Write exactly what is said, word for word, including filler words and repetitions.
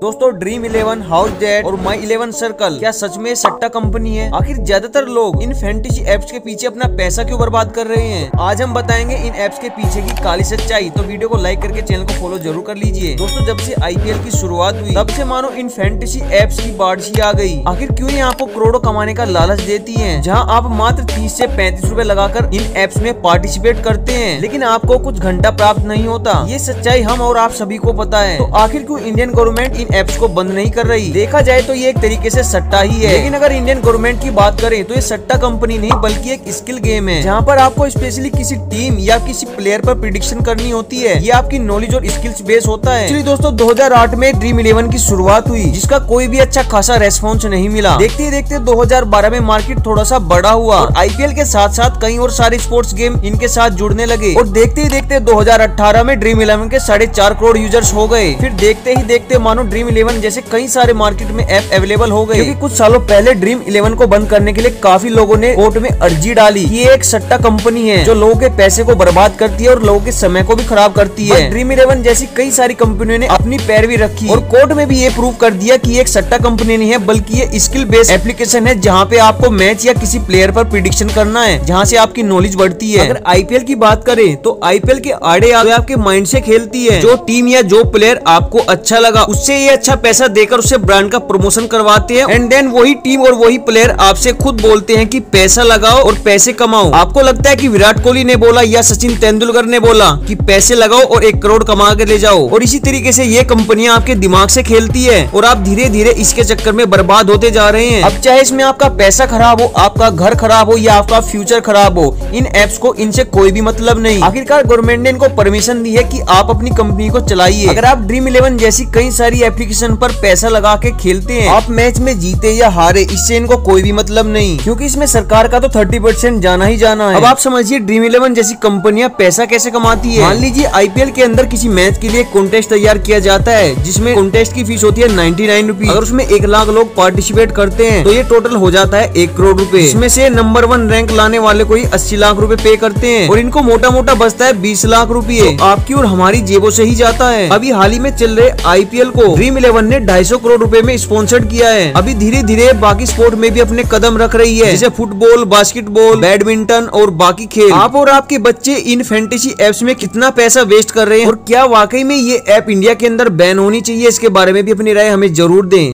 दोस्तों dream eleven, house jet और माई eleven circle क्या सच में सट्टा कंपनी है? आखिर ज्यादातर लोग इन फैंटेसी एप्स के पीछे अपना पैसा क्यों बर्बाद कर रहे हैं? आज हम बताएंगे इन एप्स के पीछे की काली सच्चाई। तो वीडियो को लाइक करके चैनल को फॉलो जरूर कर लीजिए। दोस्तों जब से आईपीएल की शुरुआत हुई तब से मानो इन फैंटेसी एप्स की बारिश ही आ गई। आखिर क्यों ये आपको करोड़ों कमाने का लालच देती है, जहाँ आप मात्र तीस से पैंतीस रूपए लगाकर इन एप्स में पार्टिसिपेट करते हैं, लेकिन आपको कुछ घंटा प्राप्त नहीं होता। ये सच्चाई हम और आप सभी को पता है। तो आखिर क्यों इंडियन गवर्नमेंट इन एप्स को बंद नहीं कर रही? देखा जाए तो ये एक तरीके से सट्टा ही है, लेकिन अगर इंडियन गवर्नमेंट की बात करें तो ये सट्टा कंपनी नहीं बल्कि एक स्किल गेम है, जहाँ पर आपको स्पेशली किसी टीम या किसी प्लेयर पर प्रिडिक्शन करनी होती है। ये आपकी नॉलेज और स्किल्स बेस होता है। चलिए दोस्तों दो हज़ार आठ में ड्रीम इलेवन की शुरुआत हुई, जिसका कोई भी अच्छा खासा रेस्पॉन्स नहीं मिला। देखते ही देखते दो हज़ार बारह में मार्केट थोड़ा सा बड़ा हुआ और आईपीएल के साथ साथ कई और सारे स्पोर्ट्स गेम इनके साथ जुड़ने लगे। और देखते ही देखते दो हज़ार अठारह में ड्रीम इलेवन के साढ़े चार करोड़ यूजर्स हो गए। फिर देखते ही देखते मानो ड्रीम इलेवन जैसे कई सारे मार्केट में ऐप अवेलेबल हो गए। क्योंकि कुछ सालों पहले ड्रीम इलेवन को बंद करने के लिए काफी लोगों ने कोर्ट में अर्जी डाली कि ये एक सट्टा कंपनी है जो लोगों के पैसे को बर्बाद करती है और लोगों के समय को भी खराब करती है। ड्रीम इलेवन जैसी कई सारी कंपनियों ने अपनी पैरवी रखी और कोर्ट में भी ये प्रूव कर दिया कि ये एक सट्टा कंपनी नहीं है बल्कि ये स्किल बेस्ड एप्लीकेशन है, जहाँ पे आपको मैच या किसी प्लेयर पर प्रिडिक्शन करना है, जहाँ से आपकी नॉलेज बढ़ती है। अगर आईपीएल की बात करें तो आईपीएल के आड़े आपके माइंड से खेलती है। जो टीम या जो प्लेयर आपको अच्छा लगा उससे ये अच्छा पैसा देकर उससे ब्रांड का प्रमोशन करवाते हैं एंड देन वही टीम और वही प्लेयर आपसे खुद बोलते हैं कि पैसा लगाओ और पैसे कमाओ। आपको लगता है कि विराट कोहली ने बोला या सचिन तेंदुलकर ने बोला कि पैसे लगाओ और एक करोड़ कमा कर ले जाओ, और इसी तरीके से ये कंपनियां आपके दिमाग से खेलती है और आप धीरे धीरे इसके चक्कर में बर्बाद होते जा रहे हैं। अब चाहे इसमें आपका पैसा खराब हो, आपका घर खराब हो या आपका फ्यूचर खराब हो, इन एप्स को इनसे कोई भी मतलब नहीं। आखिरकार गवर्नमेंट ने इनको परमिशन दी है कि आप अपनी कंपनी को चलाइए। अगर आप ड्रीम इलेवन जैसी कई सारी एप्लीकेशन पर पैसा लगा के खेलते हैं, आप मैच में जीते या हारे इससे इनको कोई भी मतलब नहीं, क्योंकि इसमें सरकार का तो तीस परसेंट जाना ही जाना है। अब आप समझिए ड्रीम इलेवन जैसी कंपनियां पैसा कैसे कमाती है। मान लीजिए आईपीएल के अंदर किसी मैच के लिए कॉन्टेस्ट तैयार किया जाता है, जिसमें कॉन्टेस्ट की फीस होती है नाइन्टी नाइन रुपीज। अगर उसमें एक लाख लोग पार्टिसिपेट करते हैं तो ये टोटल हो जाता है एक करोड़ रुपए। इसमें से नंबर वन रैंक लाने वाले को ही अस्सी लाख रुपए पे करते हैं और इनको मोटा मोटा बचता है बीस लाख रुपए। तो आपकी और हमारी जेबों से ही जाता है। अभी हाल ही में चल रहे आईपीएल को ड्रीम इलेवन ने ढाई सौ करोड़ रुपए में स्पॉन्सर्ड किया है। अभी धीरे धीरे बाकी स्पोर्ट में भी अपने कदम रख रही है, जैसे फुटबॉल, बास्केटबॉल, बैडमिंटन और बाकी खेल। आप और आपके बच्चे इन फैंटेसी एप्स में कितना पैसा वेस्ट कर रहे हैं और क्या वाकई में ये ऐप इंडिया के अंदर बैन होनी चाहिए? इसके बारे में भी अपनी राय हमें जरूर दें।